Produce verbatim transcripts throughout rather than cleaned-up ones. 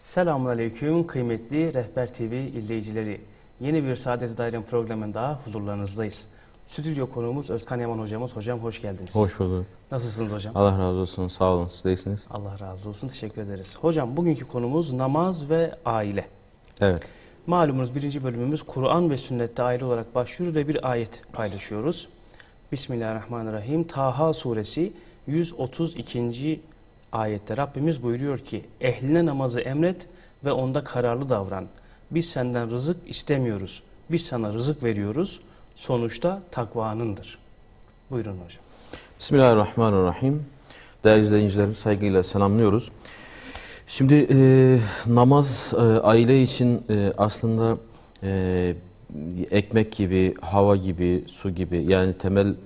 Selamünaleyküm kıymetli Rehber T V izleyicileri. Yeni bir Saadet-i Dairem programında huzurlarınızdayız. Stüdyo konuğumuz Özkan Yaman hocamız. Hocam hoş geldiniz. Hoş bulduk. Nasılsınız hocam? Allah razı olsun. Sağ olun. Siz de iyisiniz. Allah razı olsun. Teşekkür ederiz. Hocam bugünkü konumuz namaz ve aile. Evet. Malumunuz birinci bölümümüz Kur'an ve sünnette aile olarak başlıyor ve bir ayet paylaşıyoruz. Bismillahirrahmanirrahim. Taha suresi yüz otuz ikinci ayette Rabbimiz buyuruyor ki ehline namazı emret ve onda kararlı davran. Biz senden rızık istemiyoruz. Biz sana rızık veriyoruz. Sonuçta takvanındır. Buyurun hocam. Bismillahirrahmanirrahim. Değerli izleyicilerimizi saygıyla selamlıyoruz. Şimdi e, namaz e, aile için e, aslında e, ekmek gibi, hava gibi, su gibi yani temel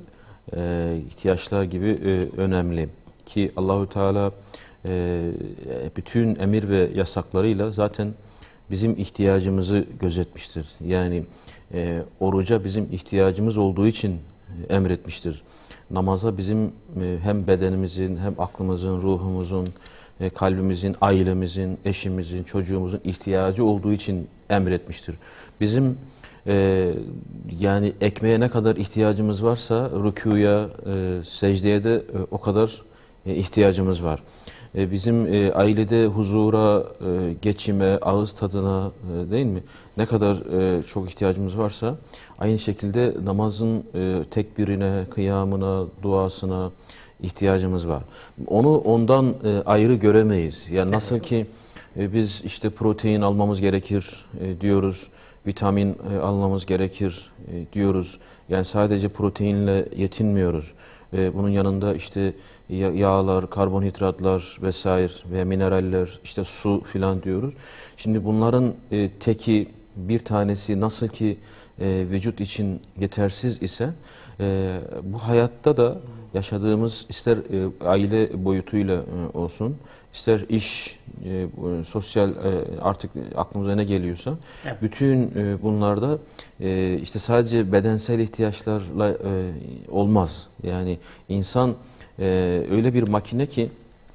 e, ihtiyaçlar gibi e, önemli. Ki Allahu Teala e, bütün emir ve yasaklarıyla zaten bizim ihtiyacımızı gözetmiştir. Yani e, oruca bizim ihtiyacımız olduğu için emretmiştir. Namaza bizim e, hem bedenimizin, hem aklımızın, ruhumuzun, e, kalbimizin, ailemizin, eşimizin, çocuğumuzun ihtiyacı olduğu için emretmiştir. Bizim e, yani ekmeğe ne kadar ihtiyacımız varsa rükûya, e, secdeye de e, o kadar e, ihtiyacımız var. E, bizim e, ailede huzura, e, geçime, ağız tadına e, değil mi? Ne kadar e, çok ihtiyacımız varsa aynı şekilde namazın e, tekbirine, kıyamına, duasına ihtiyacımız var. Onu ondan e, ayrı göremeyiz. Yani nasıl ki e, biz işte protein almamız gerekir e, diyoruz, vitamin e, almamız gerekir e, diyoruz. Yani sadece proteinle yetinmiyoruz. E, bunun yanında işte yağlar, karbonhidratlar vesaire veya mineraller, işte su filan diyoruz. Şimdi bunların e, teki bir tanesi nasıl ki e, vücut için yetersiz ise e, bu hayatta da yaşadığımız ister e, aile boyutuyla e, olsun, ister iş, e, sosyal e, artık aklımıza ne geliyorsa evet. bütün e, bunlarda e, işte sadece bedensel ihtiyaçlarla e, olmaz. Yani insan e, öyle bir makine ki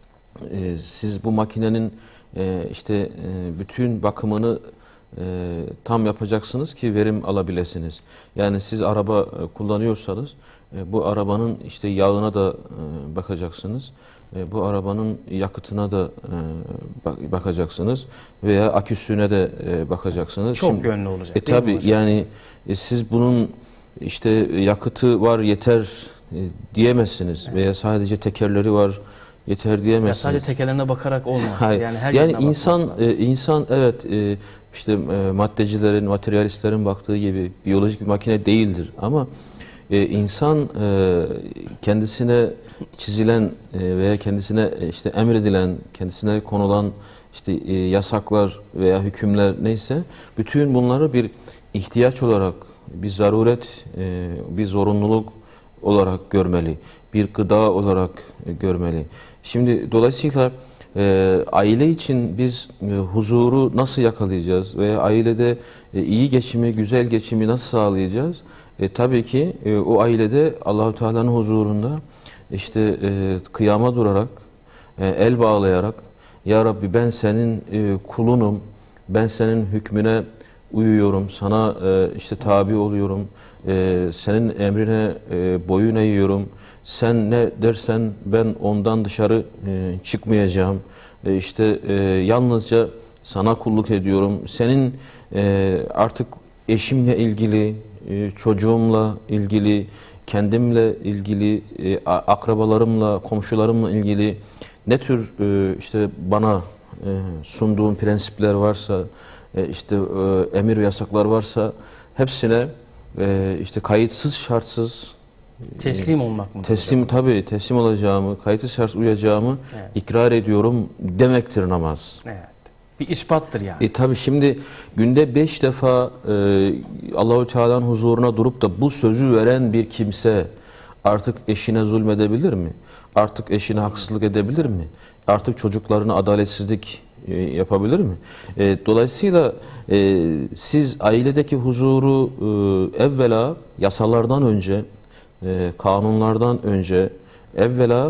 e, siz bu makinenin e, işte e, bütün bakımını e, tam yapacaksınız ki verim alabilirsiniz. Yani siz araba e, kullanıyorsanız e, bu arabanın işte yağına da e, bakacaksınız. E, bu arabanın yakıtına da e, bakacaksınız veya aküsüne de e, bakacaksınız. Çok Şimdi, yönlü olacak. E tabi yani e, siz bunun işte yakıtı var yeter e, diyemezsiniz evet. veya sadece tekerleri var yeter diyemezsiniz. Ya sadece tekerlerine bakarak olmaz. Hayır. Yani her yani insan e, insan evet e, işte e, maddecilerin, materyalistlerin baktığı gibi biyolojik bir makine değildir ama e, insan e, kendisine çizilen e, veya kendisine e, işte emredilen, kendisine konulan işte e, yasaklar veya hükümler neyse bütün bunları bir ihtiyaç olarak, bir zaruret, e, bir zorunluluk olarak görmeli, bir gıda olarak e, görmeli. Şimdi dolayısıyla e, aile için biz e, huzuru nasıl yakalayacağız veya ailede e, iyi geçimi, güzel geçimi nasıl sağlayacağız? E, tabii ki e, o ailede Allahu Teala'nın huzurunda işte e, kıyama durarak, e, el bağlayarak, Ya Rabbi ben senin e, kulunum, ben senin hükmüne uyuyorum, sana e, işte tabi oluyorum, e, senin emrine e, boyun eğiyorum, sen ne dersen ben ondan dışarı e, çıkmayacağım, e, işte e, yalnızca sana kulluk ediyorum, senin e, artık eşimle ilgili, e, çocuğumla ilgili, kendimle ilgili, e, akrabalarımla, komşularımla ilgili ne tür e, işte bana e, sunduğun prensipler varsa, e, işte e, emir ve yasaklar varsa hepsine e, işte kayıtsız şartsız teslim olmak mı? Teslim tabii teslim olacağımı, kayıtsız şartsız uyacağımı evet. ikrar ediyorum demektir namaz. Evet. Bir ispattır yani. E tabii şimdi günde beş defa e, Allahu Teala'nın huzuruna durup da bu sözü veren bir kimse artık eşine zulmedebilir mi? Artık eşine haksızlık edebilir mi? Artık çocuklarına adaletsizlik e, yapabilir mi? E, dolayısıyla e, siz ailedeki huzuru e, evvela yasalardan önce, e, kanunlardan önce evvela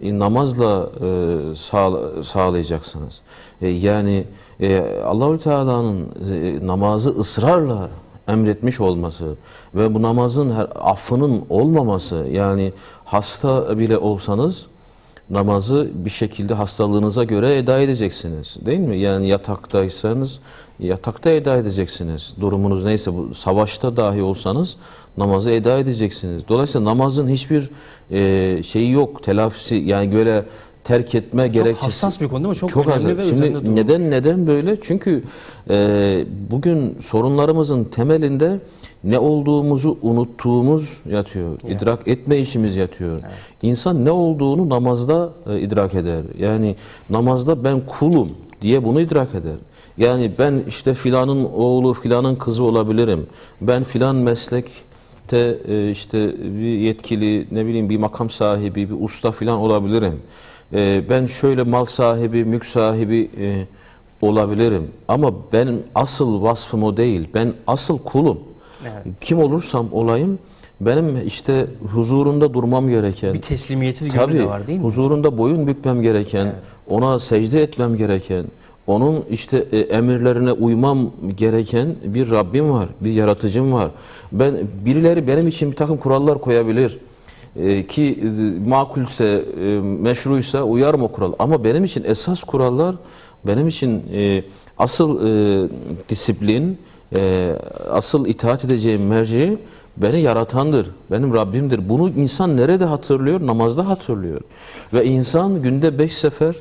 e, namazla e, sağ, sağlayacaksınız. E, yani e, Allahu Teala'nın e, namazı ısrarla emretmiş olması ve bu namazın her, affının olmaması, yani hasta bile olsanız namazı bir şekilde hastalığınıza göre eda edeceksiniz, değil mi? Yani yataktaysanız yatakta eda edeceksiniz. Durumunuz neyse, bu savaşta dahi olsanız namazı eda edeceksiniz. Dolayısıyla namazın hiçbir e, şeyi yok, telafisi, yani böyle terk etme çok gerekçesi. hassas bir konu değil mi? Çok, çok önemli hassas. ve Şimdi üzerinde durulmuş. neden neden böyle? Çünkü e, bugün sorunlarımızın temelinde ne olduğumuzu unuttuğumuz yatıyor. Yani. İdrak etme işimiz yatıyor. Evet. İnsan ne olduğunu namazda e, idrak eder. Yani namazda ben kulum diye bunu idrak eder. Yani ben işte filanın oğlu, filanın kızı olabilirim. Ben filan meslekte e, işte bir yetkili, ne bileyim bir makam sahibi, bir usta filan olabilirim. E, ben şöyle mal sahibi, mülk sahibi e, olabilirim. Ama benim asıl vasfım o değil. Ben asıl kulum. Evet. Kim olursam olayım, benim işte huzurunda durmam gereken, Bir teslimiyeti gönlü tabii de var değil mi? huzurunda boyun bükmem gereken, Evet. ona secde etmem gereken, onun işte e, emirlerine uymam gereken bir Rabbim var, bir yaratıcım var. Ben birileri benim için bir takım kurallar koyabilir. E, ki e, makulse, e, meşruysa uyarım o kural. Ama benim için esas kurallar, benim için e, asıl e, disiplin, e, asıl itaat edeceğim merci beni yaratandır, benim Rabbimdir. Bunu insan nerede hatırlıyor? Namazda hatırlıyor. Ve insan günde beş sefer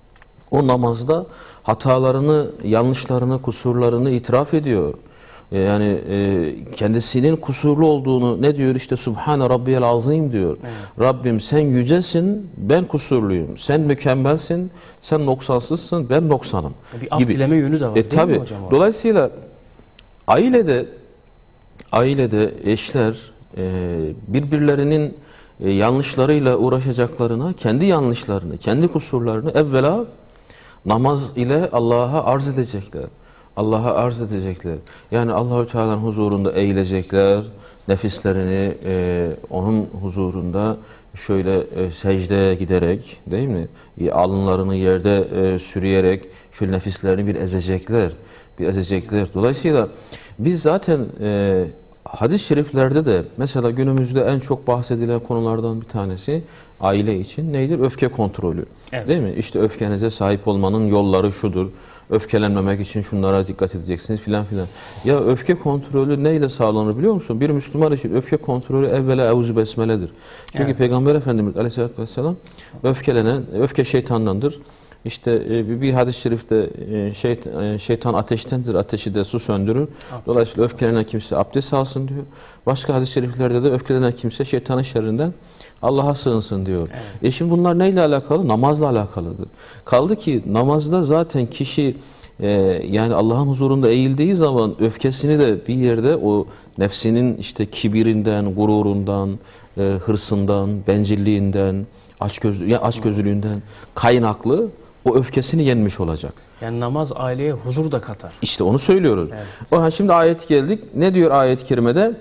o namazda hatalarını, yanlışlarını, kusurlarını itiraf ediyor. Yani e, kendisinin kusurlu olduğunu ne diyor? İşte Subhane Rabbiyel Azim diyor. Evet. Rabbim sen yücesin, ben kusurluyum. Sen mükemmelsin, sen noksansızsın, ben noksanım. Bir af gibi. dileme yönü de var E, değil tabii. mi hocam? Dolayısıyla ailede ailede eşler e, birbirlerinin e, yanlışlarıyla uğraşacaklarına kendi yanlışlarını, kendi kusurlarını evvela namaz ile Allah'a arz edecekler. Allah'a arz edecekler. Yani Allahü Teala'nın huzurunda eğilecekler. Nefislerini e, onun huzurunda şöyle e, secdeye giderek, değil mi? E, alınlarını yerde e, sürüyerek şöyle nefislerini bir ezecekler. Bir ezecekler. Dolayısıyla biz zaten e, hadis-i şeriflerde de mesela günümüzde en çok bahsedilen konulardan bir tanesi aile için nedir? Öfke kontrolü. Evet. Değil mi? İşte öfkenize sahip olmanın yolları şudur. Öfkelenmemek için şunlara dikkat edeceksiniz filan filan. Ya öfke kontrolü neyle sağlanır biliyor musun? Bir Müslüman için öfke kontrolü evvela Eûzü Besmele'dir. Çünkü evet. Peygamber Efendimiz Aleyhisselatü Vesselam öfkelenen, öfke şeytandandır. İşte bir hadis-i şerifte şeytan, şeytan ateştendir, ateşi de su söndürür. Abdest Dolayısıyla öfkelenen kimse abdest alsın diyor. Başka hadis-i şeriflerde de öfkelenen kimse şeytanın şerrinden Allah'a sığınsın diyor. Evet. E şimdi bunlar neyle alakalı? Namazla alakalıdır. Kaldı ki namazda zaten kişi e, yani Allah'ın huzurunda eğildiği zaman öfkesini de bir yerde o nefsinin işte kibirinden, gururundan, e, hırsından, bencilliğinden, açgözlü, yani açgözlülüğünden kaynaklı o öfkesini yenmiş olacak. Yani namaz aileye huzur da katar. İşte onu söylüyoruz. Evet. O, şimdi ayet geldik. Ne diyor ayet-i kerimede?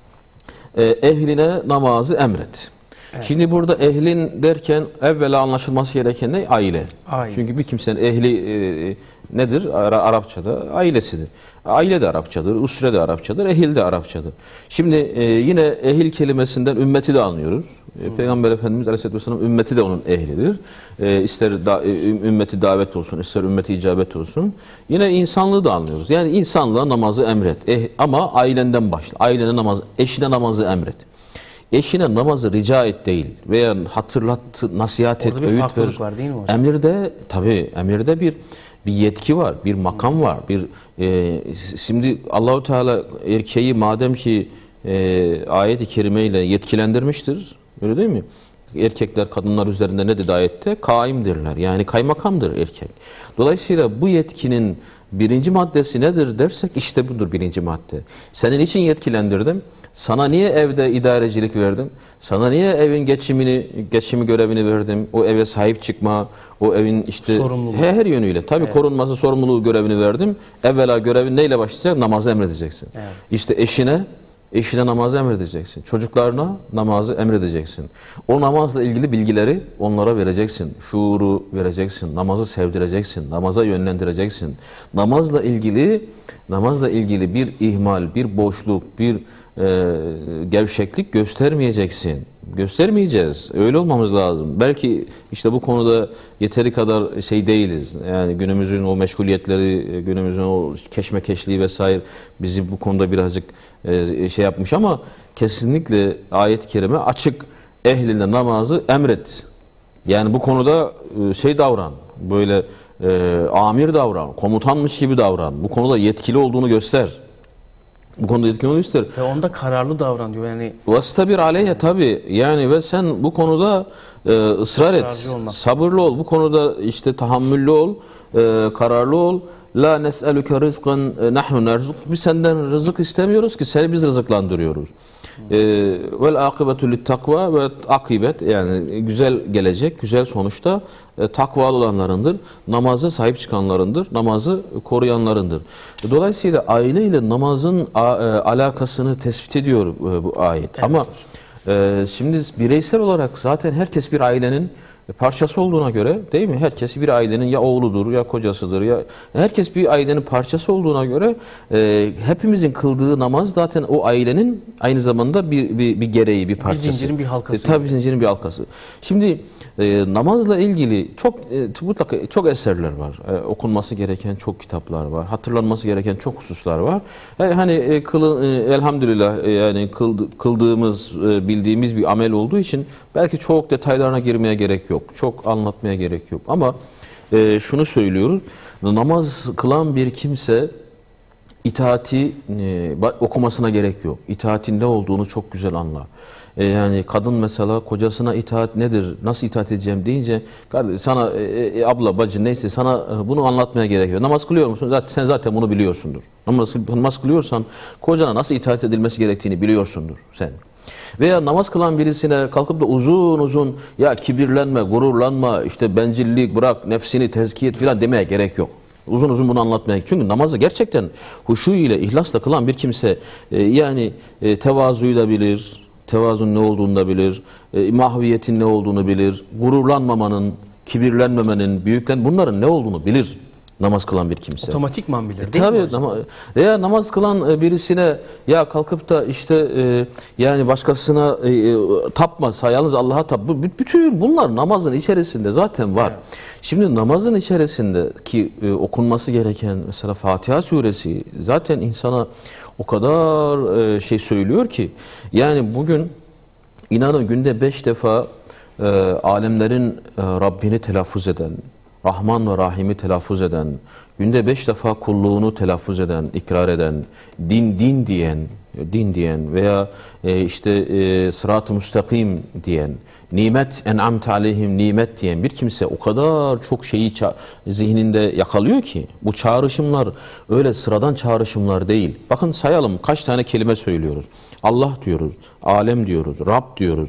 E, ehline namazı emret. Evet. Şimdi burada ehlin derken evvela anlaşılması gereken ne? Aile. Aile. Çünkü bir kimsenin ehli e, nedir? Arapçada ailesidir. Aile de Arapçadır, usre de Arapçadır, ehil de Arapçadır. Şimdi e, yine ehil kelimesinden ümmeti de anlıyoruz. Hmm. Peygamber Efendimiz Aleyhisselatü Vesselam ümmeti de onun ehlidir. E, ister da, e, ümmeti davet olsun, ister ümmeti icabet olsun. Yine insanlığı da anlıyoruz. Yani insanlığa namazı emret. Eh, ama ailenden başla. Ailene namazı, eşine namazı emret. Eşine namazı rica et değil veya hatırlat, nasihat et, orada bir öğüt farklılık ver. var değil mi hocam? Emirde tabii emirde bir bir yetki var, bir makam var. Bir e, şimdi Allahu Teala erkeği madem ki e, ayet-i kerimeyle yetkilendirmiştir, öyle değil mi? Erkekler kadınlar üzerinde ne dedi ayette? Kaimdirler. Yani kaymakamdır erkek. Dolayısıyla bu yetkinin birinci maddesi nedir dersek işte budur birinci madde. Senin için yetkilendirdim. Sana niye evde idarecilik verdim? Sana niye evin geçimini, geçimi görevini verdim? O eve sahip çıkma, o evin işte her, her yönüyle tabii evet. korunması sorumluluğu görevini verdim. Evvela görevin neyle başlayacak? Namazı emredeceksin. Evet. İşte eşine Eşine namazı emredeceksin. Çocuklarına namazı emredeceksin. O namazla ilgili bilgileri onlara vereceksin. Şuuru vereceksin. Namazı sevdireceksin. Namaza yönlendireceksin. Namazla ilgili namazla ilgili bir ihmal, bir boşluk, bir e, gevşeklik göstermeyeceksin. Göstermeyeceğiz. Öyle olmamız lazım. Belki işte bu konuda yeteri kadar şey değiliz. Yani günümüzün o meşguliyetleri, günümüzün o keşmekeşliği vesaire bizi bu konuda birazcık e, şey yapmış ama kesinlikle ayet-i kerime açık. Ehline namazı emret. Yani bu konuda e, şey davran. Böyle e, amir davran. Komutanmış gibi davran. Bu konuda yetkili olduğunu göster. Bu konuda yetkili olduğunu göster. Ve onda kararlı davran diyor. Yani Vastabir aleyhe tabi. Yani ve sen bu konuda e, ısrar et. olmak. Sabırlı ol. Bu konuda işte tahammüllü ol. E, kararlı ol. La nes'eluke rizqan nahnu nerzuk. Biz senden rızık istemiyoruz ki seni biz rızıklandırıyoruz. E, vel akibetu lit takva ve akibet yani güzel gelecek, güzel sonuçta e, takvalı olanlarındır. Namaza sahip çıkanlarındır. Namazı koruyanlarındır. Dolayısıyla aile ile namazın a, e, alakasını tespit ediyor e, bu ayet. Evet. Ama e, şimdi bireysel olarak zaten herkes bir ailenin parçası olduğuna göre değil mi? Herkes bir ailenin ya oğludur ya kocasıdır ya herkes bir ailenin parçası olduğuna göre e, hepimizin kıldığı namaz zaten o ailenin aynı zamanda bir bir, bir gereği, bir parçası. Bir zincirin bir halkası. E, tabii zincirin bir halkası. Şimdi e, namazla ilgili çok e, mutlaka çok eserler var. E, okunması gereken çok kitaplar var. Hatırlanması gereken çok hususlar var. E, hani e, kılı, e, elhamdülillah e, yani kıldı, kıldığımız, e, bildiğimiz bir amel olduğu için belki çok detaylarına girmeye gerek yok. Çok anlatmaya gerek yok. Ama e, şunu söylüyoruz. Namaz kılan bir kimse itaati e, okumasına gerek yok. İtaatin ne olduğunu çok güzel anlar. E, yani kadın mesela kocasına itaat nedir, nasıl itaat edeceğim deyince kardeş sana e, e, abla bacı neyse sana e, bunu anlatmaya gerek yok. Namaz kılıyor musun? Zaten sen zaten bunu biliyorsundur. Namaz, namaz kılıyorsan kocana nasıl itaat edilmesi gerektiğini biliyorsundur sen. Veya namaz kılan birisine kalkıp da uzun uzun ya kibirlenme, gururlanma, işte bencillik bırak, nefsini tezkiye et filan demeye gerek yok. Uzun uzun bunu anlatmaya. Çünkü namazı gerçekten huşu ile, ihlasla kılan bir kimse e, yani e, tevazuyu da bilir, tevazunun ne olduğunu da bilir, e, mahviyetin ne olduğunu bilir, gururlanmamanın, kibirlenmemenin, büyüklen bunların ne olduğunu bilir. Namaz kılan bir kimse. Otomatikman bilir. E, değil mi tabii hocam? nama, veya namaz kılan e, birisine ya kalkıp da işte e, yani başkasına e, e, tapma, yalnız Allah'a tap. Bu, bütün bunlar namazın içerisinde zaten var. Evet. Şimdi namazın içerisinde ki e, okunması gereken mesela Fatiha suresi zaten insana o kadar e, şey söylüyor ki yani bugün inanın günde beş defa e, alemlerin e, Rabbini telaffuz eden, Rahman ve Rahim'i telaffuz eden, günde beş defa kulluğunu telaffuz eden, ikrar eden, din din diyen, din diyen veya e, işte e, sırat-ı müstakim diyen, nimet en'amte aleyhim nimet diyen bir kimse o kadar çok şeyi zihninde yakalıyor ki bu çağrışımlar öyle sıradan çağrışımlar değil. Bakın sayalım kaç tane kelime söylüyoruz. Allah diyoruz, alem diyoruz, Rab diyoruz.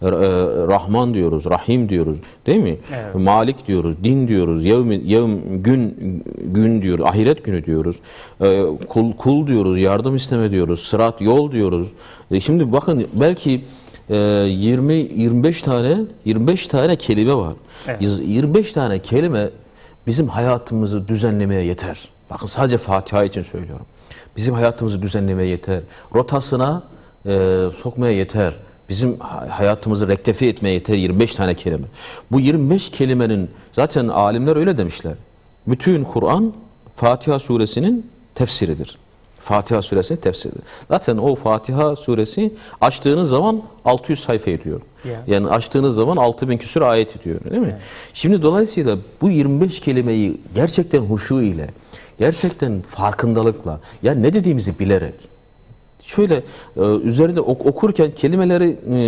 Rahman diyoruz, Rahim diyoruz, değil mi? Evet. Malik diyoruz, din diyoruz, yevm, yevm gün gün diyoruz, ahiret günü diyoruz, kul kul diyoruz, yardım isteme diyoruz, sırat yol diyoruz. Şimdi bakın belki yirmi yirmi beş tane yirmi beş tane kelime var. Evet. yirmi beş tane kelime bizim hayatımızı düzenlemeye yeter. Bakın sadece Fatiha için söylüyorum. Bizim hayatımızı düzenlemeye yeter. Rotasına e, sokmaya yeter. Bizim hayatımızı rektefi etmeye yeter yirmi beş tane kelime. Bu yirmi beş kelimenin zaten alimler öyle demişler. Bütün Kur'an Fatiha suresinin tefsiridir. Fatiha suresinin tefsiridir. Zaten o Fatiha suresi açtığınız zaman altı yüz sayfa ediyor. Yeah. Yani açtığınız zaman altı bin küsur ayet ediyor, değil mi? Yeah. Şimdi dolayısıyla bu yirmi beş kelimeyi gerçekten huşu ile, gerçekten farkındalıkla, yani ne dediğimizi bilerek, şöyle e, üzerinde ok okurken kelimeleri e,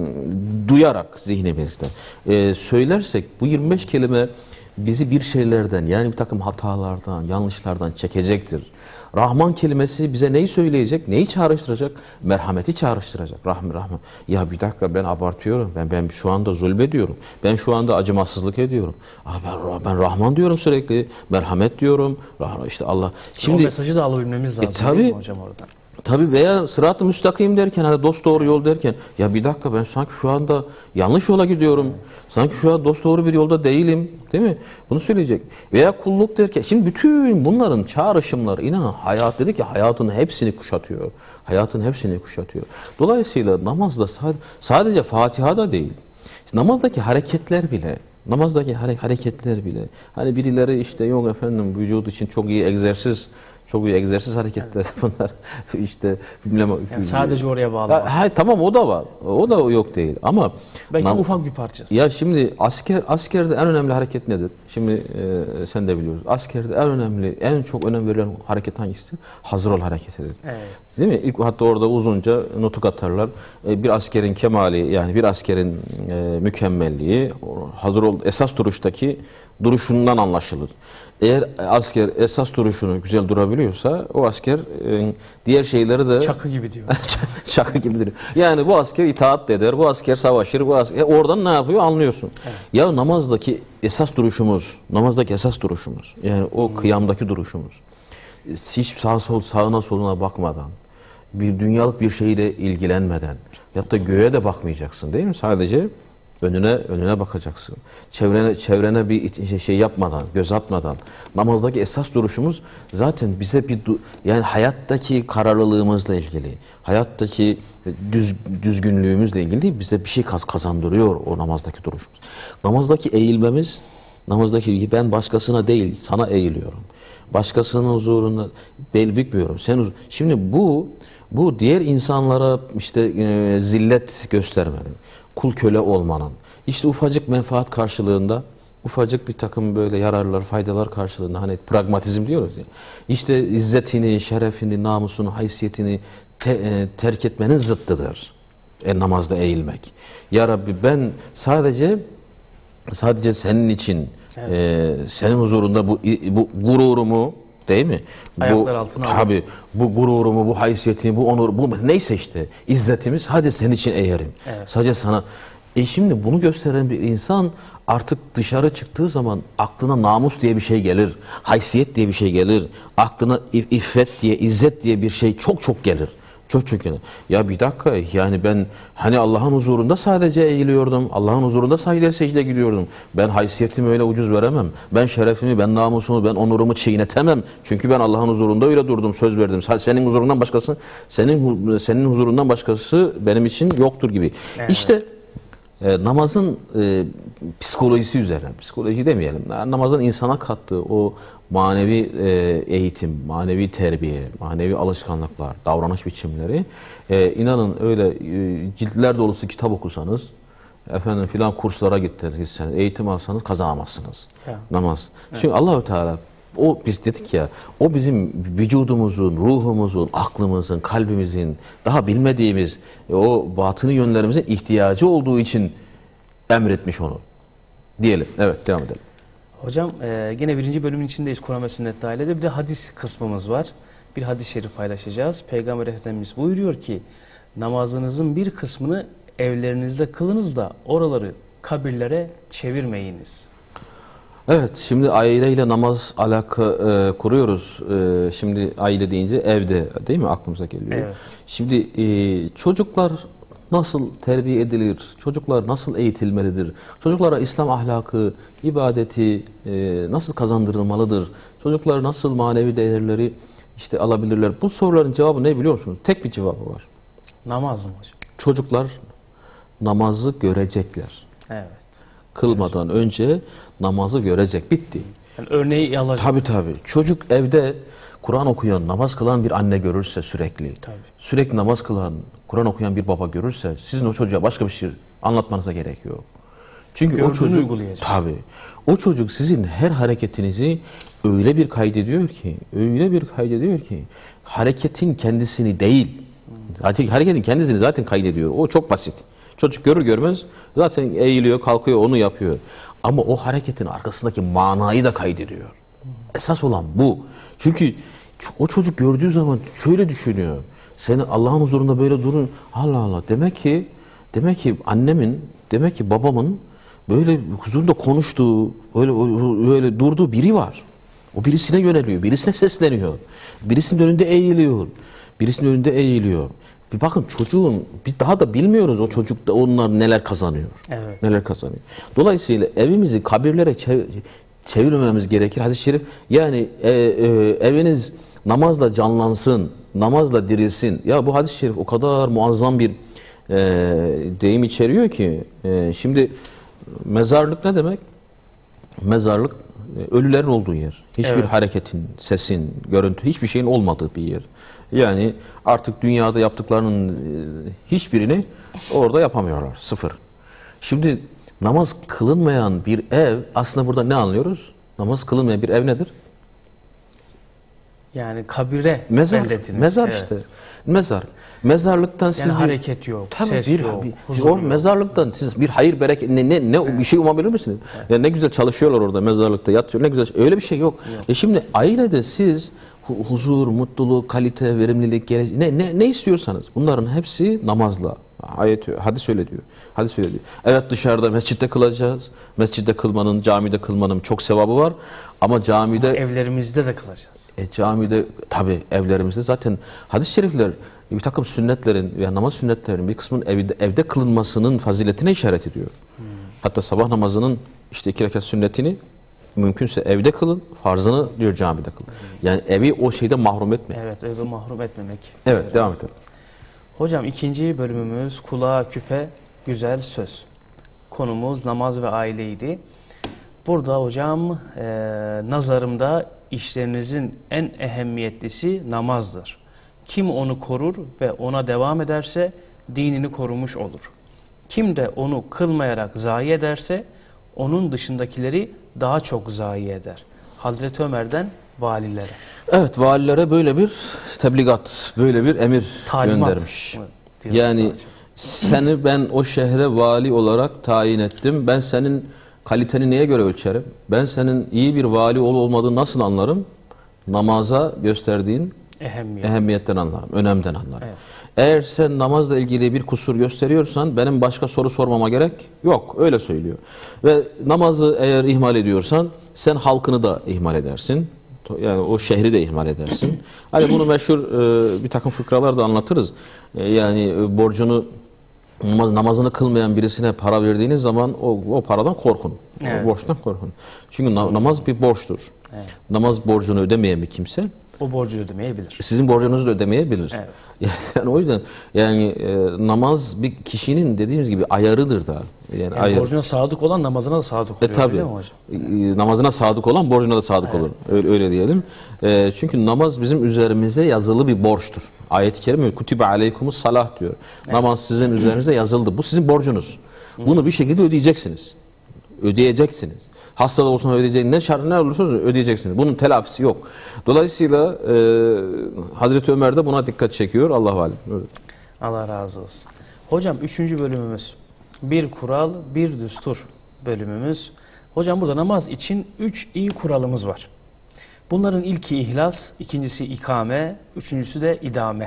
duyarak zihnimizde e, söylersek bu yirmi beş kelime bizi bir şeylerden yani bir takım hatalardan, yanlışlardan çekecektir. Rahman kelimesi bize neyi söyleyecek, neyi çağrıştıracak? Merhameti çağrıştıracak. Rahmi rahmet. Ya bir dakika ben abartıyorum. Ben ben şu anda zulmediyorum. Ben şu anda acımasızlık ediyorum. Ah ben ben Rahman diyorum sürekli. Merhamet diyorum. İşte Allah. Şimdi o mesajı da alabilmemiz lazım. E, tabii, hocam oradan. Tabii veya sırat-ı müstakim derken, hani dost doğru yol derken, ya bir dakika ben sanki şu anda yanlış yola gidiyorum. Sanki şu an dost doğru bir yolda değilim. Değil mi? Bunu söyleyecek. Veya kulluk derken, şimdi bütün bunların çağrışımları, inanın hayat dedik ya, hayatın hepsini kuşatıyor. Hayatın hepsini kuşatıyor. Dolayısıyla namazda sadece Fatiha'da değil, namazdaki hareketler bile, namazdaki hare hareketler bile, hani birileri işte yok efendim vücut için çok iyi egzersiz, çok iyi egzersiz hareketler bunlar işte bilmem, yani sadece oraya bağlı. Ha, ha, tamam o da var. O da yok değil ama belki nam- ufak bir parçası. ya şimdi asker askerde en önemli hareket nedir? Şimdi e, sen de biliyorsun. Askerde en önemli, en çok önem verilen hareket hangisidir? Hazır ol hareketidir. Evet. Değil mi? İlk hatta orada uzunca nutuk atarlar. E, bir askerin kemali, yani bir askerin e, mükemmelliği hazır ol esas duruştaki duruşundan anlaşılır. Eğer asker esas duruşunu güzel durabiliyorsa o asker e, diğer şeyleri de çakı gibi diyor. çakı gibidir. Yani bu asker itaat eder, bu asker savaşır, bu asker e, oradan ne yapıyor anlıyorsun. Evet. Ya namazdaki esas duruşumuz, namazdaki esas duruşumuz, yani o hmm. kıyamdaki duruşumuz, hiç sağ sol sağına soluna bakmadan, bir dünyalık bir şeyle ilgilenmeden, ya da göğe de bakmayacaksın değil mi? Sadece önüne önüne bakacaksın. Çevrene çevrene bir şey yapmadan, göz atmadan. Namazdaki esas duruşumuz zaten bize bir yani hayattaki kararlılığımızla ilgili, hayattaki düz, düzgünlüğümüzle ilgili değil, bize bir şey kazandırıyor o namazdaki duruşumuz. Namazdaki eğilmemiz, namazdaki ben başkasına değil sana eğiliyorum. Başkasının huzuruna bel bükmüyorum. Sen şimdi bu bu diğer insanlara işte e, zillet göstermenin, kul köle olmanın, işte ufacık menfaat karşılığında, ufacık bir takım böyle yararlar, faydalar karşılığında, hani pragmatizm diyoruz ya, işte izzetini, şerefini, namusunu, haysiyetini te, e, terk etmenin zıttıdır. E, namazda eğilmek. Ya Rabbi ben sadece sadece senin için, evet. e, senin huzurunda bu bu gururumu, değil mi? Ayaklar bu, altına tabii, bu gururumu, bu haysiyetimi, bu onur, bu neyse işte izzetimi sadece senin için eğerim. Evet. Sadece sana. E şimdi bunu gösteren bir insan artık dışarı çıktığı zaman aklına namus diye bir şey gelir, haysiyet diye bir şey gelir, aklına iffet diye, izzet diye bir şey çok çok gelir. Çok çok gelir. Ya bir dakika, yani ben hani Allah'ın huzurunda sadece eğiliyordum, Allah'ın huzurunda sadece secde gidiyordum. Ben haysiyetimi öyle ucuz veremem. Ben şerefimi, ben namusumu, ben onurumu çiğnetemem. Çünkü ben Allah'ın huzurunda öyle durdum, söz verdim. Senin huzurundan başkası, senin senin huzurundan başkası benim için yoktur gibi. Evet. İşte E, namazın e, psikolojisi üzerine, psikoloji demeyelim, namazın insana kattığı o manevi e, eğitim, manevi terbiye, manevi alışkanlıklar, davranış biçimleri, e, inanın öyle e, ciltler dolusu kitap okusanız, efendim filan kurslara gittiniz, eğitim alsanız kazanamazsınız. Ya. Namaz. Evet. Çünkü Allahu Teala, o biz dedik ya, o bizim vücudumuzun, ruhumuzun, aklımızın, kalbimizin, daha bilmediğimiz o batını yönlerimizin ihtiyacı olduğu için emretmiş onu. Diyelim. Evet, devam edelim. Hocam e, yine birinci bölümün içindeyiz, Kur'an ve Sünnet dahilinde. Bir de hadis kısmımız var. Bir hadis-i şerif paylaşacağız. Peygamber Efendimiz buyuruyor ki, namazınızın bir kısmını evlerinizde kılınız da oraları kabirlere çevirmeyiniz. Evet, şimdi aileyle namaz alaka e, kuruyoruz. E, şimdi aile deyince evde, değil mi, aklımıza geliyor. Evet. Şimdi e, çocuklar nasıl terbiye edilir? Çocuklar nasıl eğitilmelidir? Çocuklara İslam ahlakı, ibadeti e, nasıl kazandırılmalıdır? Çocuklar nasıl manevi değerleri işte alabilirler? Bu soruların cevabı ne biliyor musunuz? Tek bir cevabı var. Namaz mı hocam? Çocuklar namazı görecekler. Evet. Kılmadan evet. önce namazı görecek. Bitti. Yani örneği alacak. Tabii tabii. Çocuk evde Kur'an okuyan, namaz kılan bir anne görürse sürekli, tabii. sürekli namaz kılan, Kur'an okuyan bir baba görürse, sizin o çocuğa başka bir şey anlatmanıza gerek yok. Çünkü Gördüğünü o çocuk, tabii, o çocuk sizin her hareketinizi öyle bir kaydediyor ki, öyle bir kaydediyor ki, hareketin kendisini değil, hmm. hareketin kendisini zaten kaydediyor. O çok basit. Çocuk görür görmez zaten eğiliyor, kalkıyor, onu yapıyor. Ama o hareketin arkasındaki manayı da kaydediyor. Esas olan bu. Çünkü o çocuk gördüğü zaman şöyle düşünüyor. Seni Allah'ın huzurunda böyle durun. Allah Allah. Demek ki demek ki annemin, demek ki babamın böyle huzurunda konuştuğu, öyle öyle durduğu biri var. O birisine yöneliyor, birisine sesleniyor. Birisinin önünde eğiliyor. Birisinin önünde eğiliyor. Bir bakın çocuğun, bir daha da bilmiyoruz o çocuk da onlar neler kazanıyor. Evet. Neler kazanıyor. Dolayısıyla evimizi kabirlere çev- çevirmememiz gerekir. Hadis-i şerif yani e, e, eviniz namazla canlansın, namazla dirilsin. Ya bu hadis-i şerif o kadar muazzam bir e, deyim içeriyor ki. E, şimdi mezarlık ne demek? Mezarlık e, ölülerin olduğu yer. Hiçbir Evet. hareketin, sesin, görüntü, hiçbir şeyin olmadığı bir yer. Yani artık dünyada yaptıklarının e, hiçbirini orada yapamıyorlar. Sıfır. Şimdi namaz kılınmayan bir ev, aslında burada ne anlıyoruz? Namaz kılınmayan bir ev nedir? Yani kabire Mezar. benzetilmiş. Mezar Evet. işte. Mezar. Mezarlıktan siz Yani bir hareket yok, Tabii ses bir, yok, bir- huzur o yok. mezarlıktan siz bir hayır bereket ne ne ne bir şey umabilir misiniz? Ya ne güzel çalışıyorlar orada mezarlıkta yatıyor ne güzel. Öyle bir şey yok. E şimdi ailede siz hu- huzur, mutluluk, kalite, verimlilik, gele- ne ne ne istiyorsanız bunların hepsi namazla. Ayet hadis öyle diyor. Hadis öyle diyor. Evet dışarıda mescitte kılacağız. Mescitte kılmanın, camide kılmanın çok sevabı var ama camide Evlerimizde de kılacağız. e, camide tabi evlerimizde zaten hadis-i şerifler bir takım sünnetlerin veya namaz sünnetlerinin bir kısmının evde, evde kılınmasının faziletine işaret ediyor. Hmm. Hatta sabah namazının işte iki rekat sünnetini mümkünse evde kılın, farzını diyor camide kılın. Yani evi o şeyde mahrum etmeyin. Evet, evi mahrum etmemek. Evet, üzere. devam edelim. Hocam ikinci bölümümüz kulağa küpe güzel söz. Konumuz namaz ve aileydi. Burada hocam e, nazarımda işlerinizin en ehemmiyetlisi namazdır. Kim onu korur ve ona devam ederse dinini korumuş olur. Kim de onu kılmayarak zayi ederse onun dışındakileri daha çok zayi eder. Hazreti Ömer'den valilere. Evet, valilere böyle bir tebligat, böyle bir emir Talimat. göndermiş. mı diyoruz Yani sadece? seni ben o şehre vali olarak tayin ettim. Ben senin kaliteni neye göre ölçerim? Ben senin iyi bir vali olup olmadığını nasıl anlarım? Namaza gösterdiğin Ehemmiyet. ehemmiyetten anlarım, önemden anlarım. Evet. Eğer sen namazla ilgili bir kusur gösteriyorsan benim başka soru sormama gerek yok. Öyle söylüyor. Ve namazı eğer ihmal ediyorsan sen halkını da ihmal edersin. Yani o şehri de ihmal edersin. Hani bunu meşhur e, bir takım fıkralarda anlatırız. E, yani e, borcunu namaz, namazını kılmayan birisine para verdiğiniz zaman o, o paradan korkun. Evet. O borçtan korkun. Çünkü na- namaz bir borçtur. Evet. Namaz borcunu ödemeyen bir kimse O borcu ödemeyebilir. sizin borcunuzu da ödemeyebilir. Evet. Yani o yüzden yani e, namaz bir kişinin dediğimiz gibi ayarıdır da. Yani, Yani ayar. borcuna sadık olan namazına da sadık E oluyor. tabi. Öyle mi hocam? E, namazına sadık olan borcuna da sadık Evet. olur. Öyle, öyle diyelim. E, çünkü namaz bizim üzerimize yazılı bir borçtur. Ayet-i kerime kutibe aleykumus salah diyor. Evet. Namaz sizin üzerinize yazıldı. Bu sizin borcunuz. Bunu bir şekilde ödeyeceksiniz. Ödeyeceksiniz. Hasta da olsun ödeyeceksiniz. Ne şart ne olursa olsun ödeyeceksiniz. Bunun telafisi yok. Dolayısıyla e, Hazreti Ömer de buna dikkat çekiyor. Allah alem. Öyle. Allah razı olsun. Hocam üçüncü bölümümüz. Bir kural, bir düstur bölümümüz. Hocam burada namaz için üç iyi kuralımız var. Bunların ilki ihlas, ikincisi ikame, üçüncüsü de idame.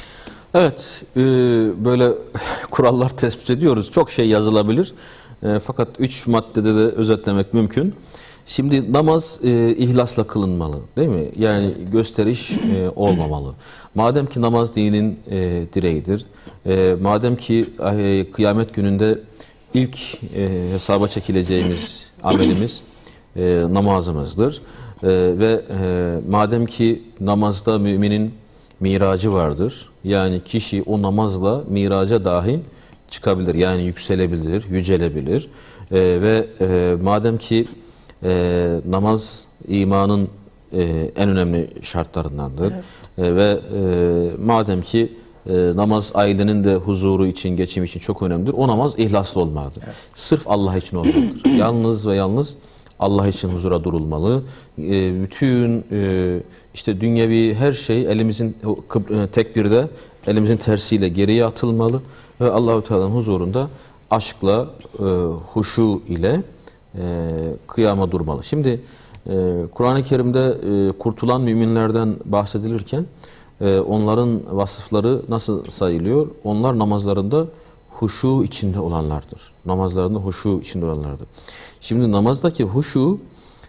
Evet, e, böyle kurallar tespit ediyoruz. Çok şey yazılabilir. E, fakat üç maddede de özetlemek mümkün. Şimdi namaz e, ihlasla kılınmalı, değil mi? Yani gösteriş e, olmamalı. Madem ki namaz dinin e, direğidir, e, madem ki e, kıyamet gününde ilk e, hesaba çekileceğimiz amelimiz e, namazımızdır. E, ve e, madem ki namazda müminin miracı vardır. Yani kişi o namazla miraca dahi çıkabilir. Yani yükselebilir, yücelebilir. Ee, ve e, madem ki e, namaz imanın e, en önemli şartlarındandır. Evet. E, ve e, madem ki e, namaz ailenin de huzuru için, geçim için çok önemlidir. O namaz ihlaslı olmalıdır. Evet. Sırf Allah için olmalıdır. Yalnız ve yalnız Allah için huzura durulmalı. E, bütün e, işte dünyevi her şey elimizin e, tekbirde elimizin tersiyle geriye atılmalı ve Allahu Teala'nın huzurunda aşkla, e, huşu ile e, kıyama durmalı. Şimdi e, Kur'an-ı Kerim'de e, kurtulan müminlerden bahsedilirken e, onların vasıfları nasıl sayılıyor? Onlar namazlarında huşu içinde olanlardır. Namazlarında huşu içinde olanlardır. Şimdi namazdaki huşu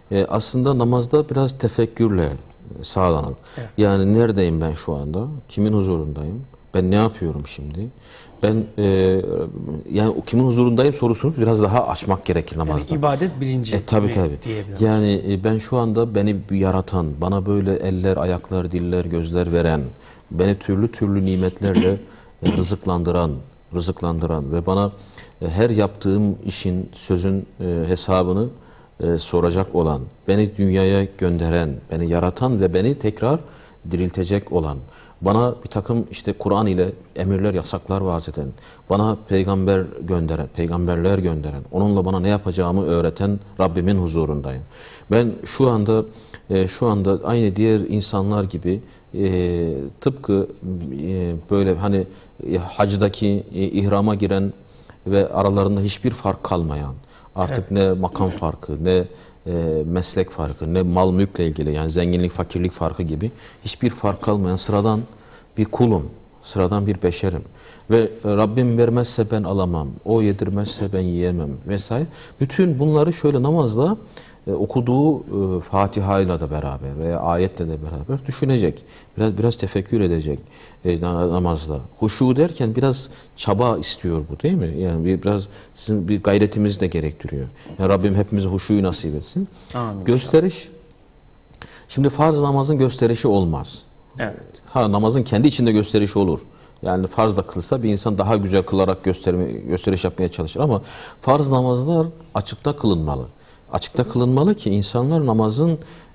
e, aslında namazda biraz tefekkürle sağlanır. Evet. Yani neredeyim ben şu anda? Kimin huzurundayım? Ben ne yapıyorum şimdi? Ben e, yani o kimin huzurundayım sorusunu biraz daha açmak gerekir namazda. Yani ibadet bilinci E, tabii mi tabii. diyebiliriz. Yani e, ben şu anda beni yaratan, bana böyle eller, ayaklar, diller, gözler veren, beni türlü türlü nimetlerle e, rızıklandıran, rızıklandıran ve bana e, her yaptığım işin, sözün e, hesabını e, soracak olan, beni dünyaya gönderen, beni yaratan ve beni tekrar diriltecek olan, bana bir takım işte Kur'an ile emirler, yasaklar vaaz eden, bana peygamber gönderen, peygamberler gönderen, onunla bana ne yapacağımı öğreten Rabbimin huzurundayım. Ben şu anda e, şu anda aynı diğer insanlar gibi e, tıpkı e, böyle hani e, hacdaki e, ihrama giren ve aralarında hiçbir fark kalmayan, artık Evet. ne makam farkı, ne e, meslek farkı, ne mal mülkle ilgili yani zenginlik, fakirlik farkı gibi hiçbir fark kalmayan sıradan bir kulum, sıradan bir beşerim. Ve Rabbim vermezse ben alamam, o yedirmezse ben yiyemem vesaire. Bütün bunları şöyle namazla e, okuduğu e, Fatiha'yla da beraber veya ayetle de beraber düşünecek. Biraz biraz tefekkür edecek e, namazda. Huşu derken biraz çaba istiyor bu değil mi? Yani bir, biraz sizin bir gayretimiz de gerektiriyor. Yani Rabbim hepimize huşuyu nasip etsin. Amin. Gösteriş. Şimdi farz namazın gösterişi olmaz. Evet. Ha namazın kendi içinde gösterişi olur. Yani farz da kılsa bir insan daha güzel kılarak gösterme, gösteriş yapmaya çalışır ama farz namazlar açıkta kılınmalı. Açıkta kılınmalı ki insanlar namazın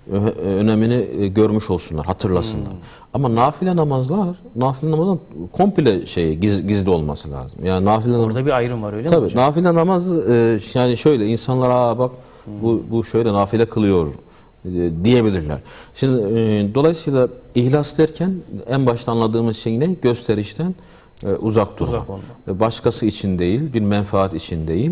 önemini görmüş olsunlar, hatırlasınlar. Hmm. Ama nafile namazlar, nafile namazın komple şey giz, gizli olması lazım. Yani nafile orada namaz, bir ayrım var öyle tabii, mi hocam? Nafile namaz e, yani şöyle insanlar aa bak hmm. bu bu şöyle nafile kılıyor diyebilirler. Şimdi e, dolayısıyla ihlas derken en başta anladığımız şey ne? Gösterişten e, uzak durmak. Uzak olma. Başkası için değil, bir menfaat için değil,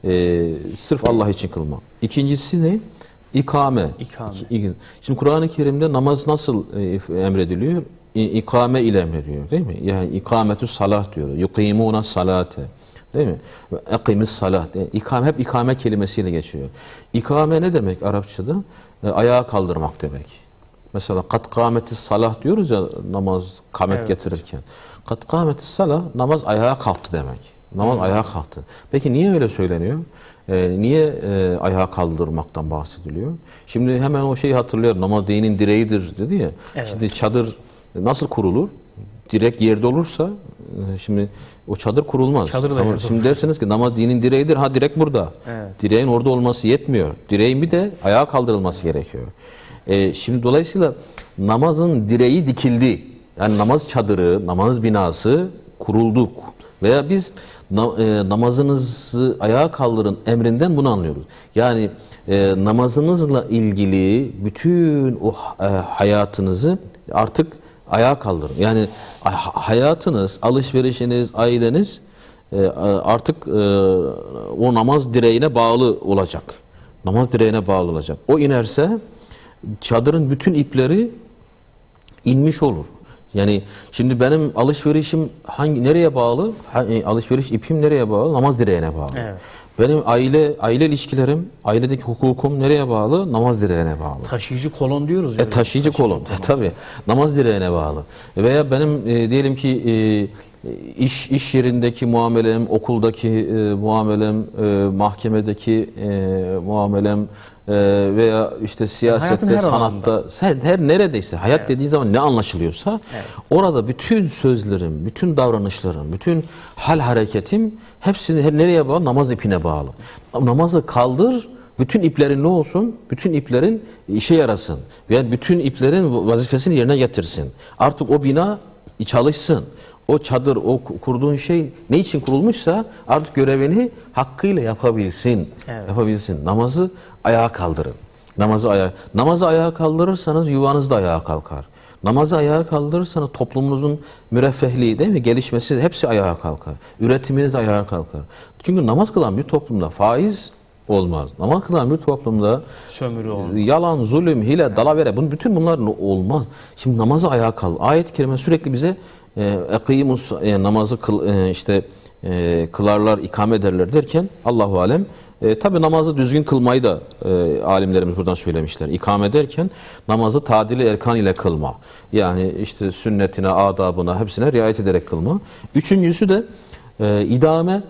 e, sırf Allah için kılmak. İkincisi ne? İkame. İkame. İki, şimdi Kur'an-ı Kerim'de namaz nasıl e, emrediliyor? İ, ikame ile emrediyor değil mi? Yani ikametü salah diyor. Yukimuna salate. Değil mi? Ekimiz salah. İkame, hep ikame kelimesiyle geçiyor. İkame ne demek Arapçada? E, ayağa kaldırmak demek. Mesela kat kâmetis salah diyoruz ya namaz kamet evet, getirirken. Kat kâmetis salah namaz ayağa kalktı demek. Namaz hmm. ayağa kalktı. Peki niye öyle söyleniyor? E, niye e, ayağa kaldırmaktan bahsediliyor? Şimdi hemen o şeyi hatırlıyorum. Namaz dinin direğidir dedi ya. Evet. Şimdi çadır nasıl kurulur? Direk yerde olursa şimdi o çadır kurulmaz. Çadır da tamam. Şimdi dersiniz ki namaz dinin direğidir. Ha direk burada. Evet. Direğin orada olması yetmiyor. Direğin bir de ayağa kaldırılması gerekiyor. Ee, şimdi dolayısıyla namazın direği dikildi. Yani namaz çadırı, namaz binası kurulduk. Veya biz na, e, namazınızı ayağa kaldırın emrinden bunu anlıyoruz. Yani e, namazınızla ilgili bütün o e, hayatınızı artık ayağa kaldırın. Yani hayatınız, alışverişiniz, aileniz artık o namaz direğine bağlı olacak. Namaz direğine bağlı olacak. O inerse çadırın bütün ipleri inmiş olur. Yani şimdi benim alışverişim hangi nereye bağlı? Alışveriş ipim nereye bağlı? Namaz direğine bağlı. Evet. Benim aile aile ilişkilerim, ailedeki hukukum nereye bağlı? Namaz direğine bağlı. Taşıyıcı kolon diyoruz. E, taşıyıcı, taşıyıcı kolon. kolon. Tabii. Namaz direğine bağlı. Veya benim e, diyelim ki e, iş iş yerindeki muamelem, okuldaki e, muamelem, e, mahkemedeki e, muamelem e, veya işte siyasette, her sanatta, her, her neredeyse hayat evet. dediği zaman ne anlaşılıyorsa evet. orada bütün sözlerim, bütün davranışlarım, bütün hal hareketim hepsini her nereye bağlı? Namaz ipine bağlı. Namazı kaldır, bütün iplerin ne olsun? Bütün iplerin işe yarasın. Yani bütün iplerin vazifesini yerine getirsin. Artık o bina çalışsın. O çadır, o kurduğun şey ne için kurulmuşsa artık görevini hakkıyla yapabilsin. Evet. Yapabilsin. Namazı ayağa kaldırın. Namazı ayağa, namazı ayağa kaldırırsanız yuvanız da ayağa kalkar. Namazı ayağa kaldırırsanız toplumunuzun müreffehliği değil mi? Gelişmesi hepsi ayağa kalkar. Üretiminiz ayağa kalkar. Çünkü namaz kılan bir toplumda faiz olmaz. Namaz kılan bir toplumda sömürü olmaz. Yalan, zulüm, hile, evet. dalavere bunun bütün bunlar olmaz. Şimdi namazı ayağa kal. Ayet-i kerime sürekli bize ekimus e, namazı kıl, e, işte e, kılarlar, ikame ederler derken Allahu alem E, tabii namazı düzgün kılmayı da e, alimlerimiz buradan söylemişler. İkame ederken namazı tadili erkan ile kılma. Yani işte sünnetine, adabına, hepsine riayet ederek kılma. Üçüncüsü de e, idame,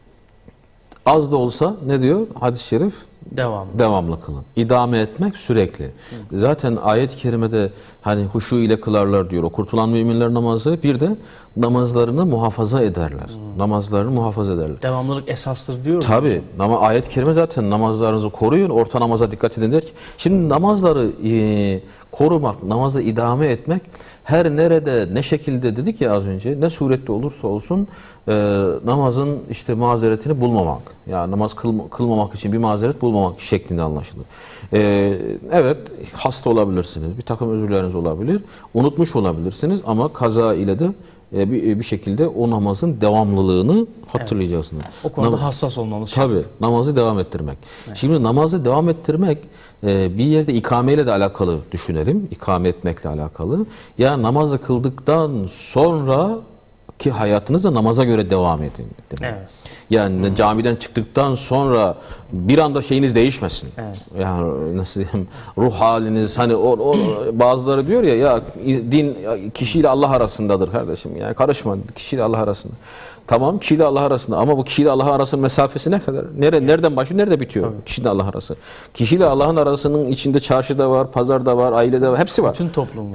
az da olsa ne diyor hadis-i şerif? Devamlı. Devamlı kılın. İdame etmek sürekli. Hı. Zaten ayet-i kerimede hani huşu ile kılarlar diyor. O kurtulan müminler namazı, bir de namazlarını muhafaza ederler. Hı. Namazlarını muhafaza ederler. Devamlılık esastır diyor. Tabii. Ama ayet-i kerime zaten namazlarınızı koruyun, orta namaza dikkat edin der ki. Şimdi namazları e, korumak, namazı idame etmek her nerede, ne şekilde dedik ya az önce, ne surette olursa olsun e, namazın işte mazeretini bulmamak. Yani namaz kıl, kılmamak için bir mazeret bulmamak şeklinde anlaşılır. E, evet, hasta olabilirsiniz, bir takım özürleriniz olabilir, unutmuş olabilirsiniz ama kaza ile de e, bir, bir şekilde o namazın devamlılığını hatırlayacaksınız. Evet. O konuda Nam hassas olmamız Tabii, şart. namazı devam ettirmek. Evet. Şimdi namazı devam ettirmek e, bir yerde ikameyle de alakalı düşünelim. İkame etmekle alakalı. Ya namazı kıldıktan sonra ki hayatınızda namaza göre devam edin. Demek. Evet. Yani hmm. camiden çıktıktan sonra bir anda şeyiniz değişmesin. Evet. Yani nasıl diyeyim, ruh haliniz hani o, o bazıları diyor ya ya din kişiyle Allah arasındadır kardeşim. Yani karışma, kişiyle Allah arasında. Tamam, kişiyle Allah arasında ama bu kişiyle Allah arasının mesafesi ne kadar? Nere, nereden başlıyor, nerede bitiyor? Tabii. Kişiyle Allah arası. Kişiyle Allah'ın arasının içinde çarşıda var, pazarda var, ailede var, hepsi var. Bütün toplum.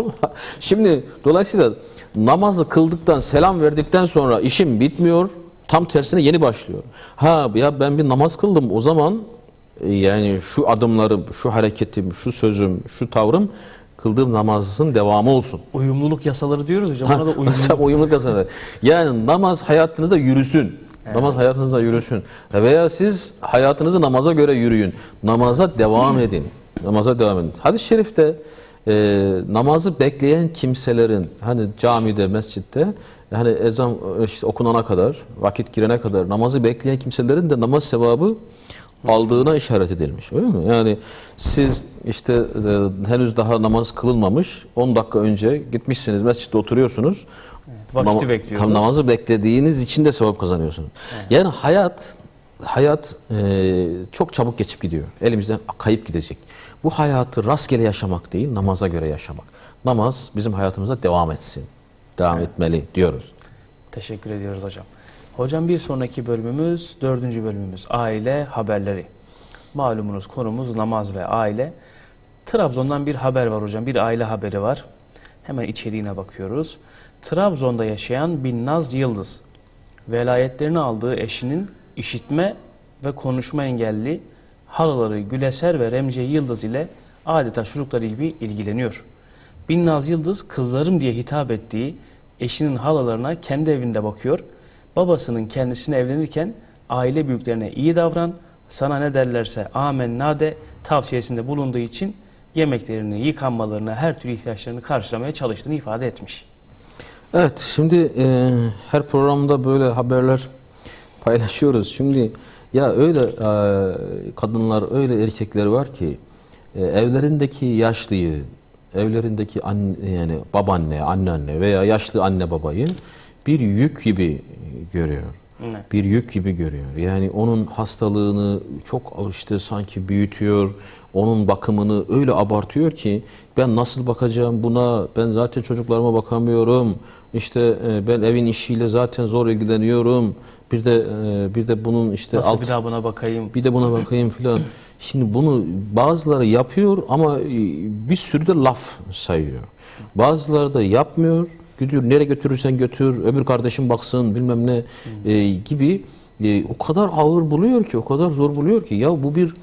Şimdi dolayısıyla namazı kıldıktan, selam verdikten sonra işim bitmiyor. Tam tersine yeni başlıyor. Ha ya ben bir namaz kıldım o zaman yani şu adımlarım, şu hareketim, şu sözüm, şu tavrım kıldığım namazın devamı olsun. Uyumluluk yasaları diyoruz hocam. Ona da uyumluluk. Uyumluluk yasaları. Yani namaz hayatınızda yürüsün. Evet. Namaz hayatınızda yürüsün. Veya siz hayatınızı namaza göre yürüyün. Namaza devam edin. Namaza devam edin. Hadis-i şerifte e, namazı bekleyen kimselerin hani camide, mescitte hani ezan işte okunana kadar, vakit girene kadar namazı bekleyen kimselerin de namaz sevabı aldığına işaret edilmiş. Öyle mi? Yani siz işte e, henüz daha namaz kılınmamış on dakika önce gitmişsiniz mescitte oturuyorsunuz. Evet, vakti Nam bekliyoruz. Tam namazı beklediğiniz için de sevap kazanıyorsunuz. Evet. Yani hayat hayat e, çok çabuk geçip gidiyor. Elimizden kayıp gidecek. Bu hayatı rastgele yaşamak değil, namaza göre yaşamak. Namaz bizim hayatımıza devam etsin. Devam evet. etmeli diyoruz. Teşekkür ediyoruz hocam. Hocam bir sonraki bölümümüz, dördüncü bölümümüz aile haberleri. Malumunuz konumuz namaz ve aile. Trabzon'dan bir haber var hocam, bir aile haberi var. Hemen içeriğine bakıyoruz. Trabzon'da yaşayan Binnaz Yıldız, velayetlerini aldığı eşinin işitme ve konuşma engelli halaları Güleser ve Remziye Yıldız ile adeta çocukları gibi ilgileniyor. Binnaz Yıldız kızlarım diye hitap ettiği eşinin halalarına kendi evinde bakıyor. Babasının kendisine evlenirken aile büyüklerine iyi davran, sana ne derlerse amenna de tavsiyesinde bulunduğu için yemeklerini, yıkanmalarını, her türlü ihtiyaçlarını karşılamaya çalıştığını ifade etmiş. Evet, şimdi e, her programda böyle haberler paylaşıyoruz. Şimdi ya öyle e, kadınlar, öyle erkekler var ki e, evlerindeki yaşlıyı, evlerindeki anne, yani babaanne, anneanne veya yaşlı anne babayı bir yük gibi görüyor. Ne? Bir yük gibi görüyor. Yani onun hastalığını çok işte sanki büyütüyor. Onun bakımını öyle abartıyor ki ben nasıl bakacağım buna? Ben zaten çocuklarıma bakamıyorum. İşte ben evin işiyle zaten zor ilgileniyorum. Bir de bir de bunun işte nasıl alt, bir daha buna bakayım? Bir de buna bakayım filan. Şimdi bunu bazıları yapıyor ama bir sürü de laf sayıyor. Bazıları da yapmıyor. Gidiyor nereye götürürsen götür, öbür kardeşim baksın bilmem ne e, gibi e, o kadar ağır buluyor ki, o kadar zor buluyor ki ya bu bir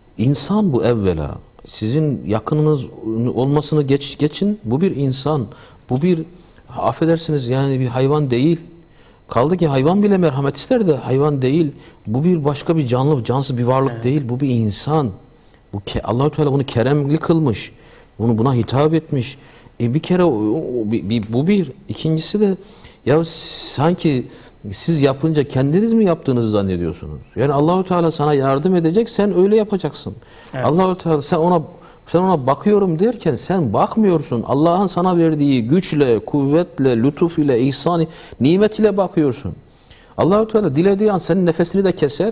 insan bu evvela. Sizin yakınınız olmasını geç, geçin bu bir insan. Bu bir affedersiniz yani bir hayvan değil. Kaldı ki hayvan bile merhamet ister de hayvan değil. Bu bir başka bir canlı, cansız bir varlık evet. değil. Bu bir insan. Bu Allah-u Teala bunu keremli kılmış. Bunu buna hitap etmiş. E bir kere o, o, bir, bir, bu bir. İkincisi de ya sanki siz yapınca kendiniz mi yaptığınızı zannediyorsunuz? Yani Allah-u Teala sana yardım edecek, sen öyle yapacaksın. Evet. Allah-u Teala sen ona sen ona bakıyorum derken sen bakmıyorsun. Allah'ın sana verdiği güçle, kuvvetle, lütuf ile, ihsan, nimet ile bakıyorsun. Allah-u Teala dilediği an senin nefesini de keser.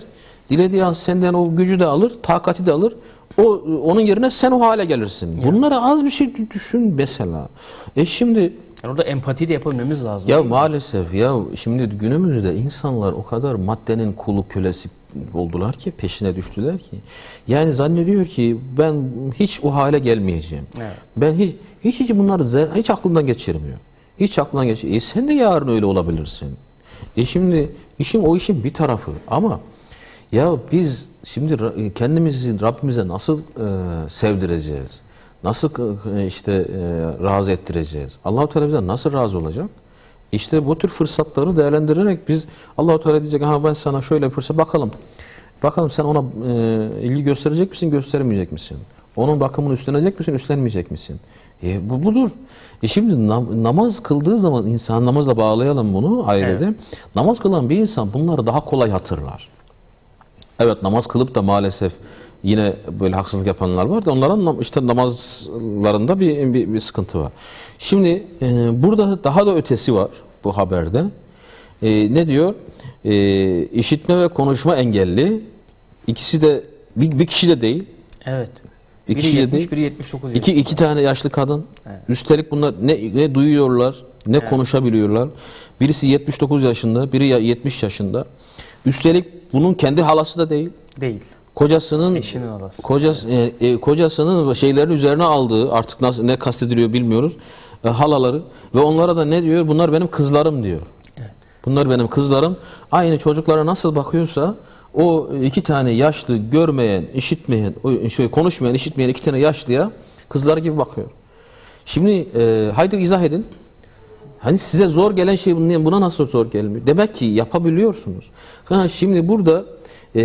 Dilediği an senden o gücü de alır, takati de alır. O onun yerine sen o hale gelirsin. Ya. Bunlara az bir şey düşün mesela. E şimdi Yani orada empati de yapabilmemiz lazım. ya değil mi? maalesef ya şimdi günümüzde insanlar o kadar maddenin kulu kölesi oldular ki, peşine düştüler ki. Yani zannediyor ki ben hiç o hale gelmeyeceğim. Evet. Ben hiç hiç, hiç bunları zer- hiç aklından geçirmiyor. Hiç aklından geçirmiyor. E sen de yarın öyle olabilirsin. E şimdi işin o işin bir tarafı ama ya biz şimdi ra- kendimizi Rabbimize nasıl e, sevdireceğiz? Nasıl e, işte e, razı ettireceğiz? Allah-u Teala bize nasıl razı olacak? İşte bu tür fırsatları değerlendirerek biz Allah-u Teala diyecek ha ben sana şöyle bir fırsat bakalım. Bakalım sen ona e, ilgi gösterecek misin, göstermeyecek misin? Onun bakımını üstlenecek misin, üstlenmeyecek misin? E, bu budur. E şimdi nam- namaz kıldığı zaman insan namazla bağlayalım bunu ailede. Evet. Namaz kılan bir insan bunları daha kolay hatırlar. Evet namaz kılıp da maalesef yine böyle haksızlık yapanlar var da onların nam- işte namazlarında bir, bir, bir sıkıntı var. Şimdi e, burada daha da ötesi var bu haberde. E, ne diyor? E, işitme ve konuşma engelli. İkisi de bir, bir kişi de değil. Evet. İki Biri kişi de yetmiş, değil. biri yetmiş dokuz İki, yaşında. iki tane yaşlı kadın. Evet. Üstelik bunlar ne, ne duyuyorlar, ne Evet. konuşabiliyorlar. Birisi yetmiş dokuz yaşında, biri ya- yetmiş yaşında. Üstelik bunun kendi halası da değil. Değil. Kocasının Eşinin arası. kocası e, e, kocasının şeylerin üzerine aldığı artık nasıl ne kastediliyor bilmiyoruz. E, halaları ve onlara da ne diyor? Bunlar benim kızlarım diyor. Evet. Bunlar benim kızlarım. Aynı çocuklara nasıl bakıyorsa o iki tane yaşlı, görmeyen, işitmeyen, o şey konuşmayan, işitmeyen iki tane yaşlıya kızlar gibi bakıyor. Şimdi e, haydi izah edin. Hani size zor gelen şey buna buna nasıl zor gelmiyor? Demek ki yapabiliyorsunuz. Ha, şimdi burada e,